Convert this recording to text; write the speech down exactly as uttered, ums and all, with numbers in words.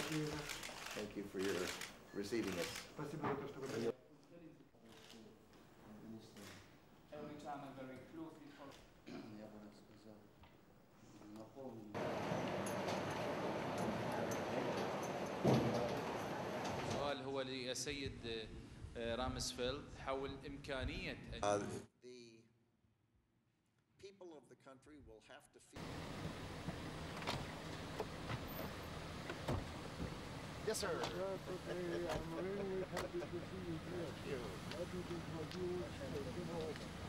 Thank you for your receiving us. Every time I'm very closely السؤال هو للسيد رامسفيلد حول إمكانية Uh, the people of the country will have to feel. Yes, sir. That's okay. I'm really happy to see you here. Thank you. Happy to introduce the general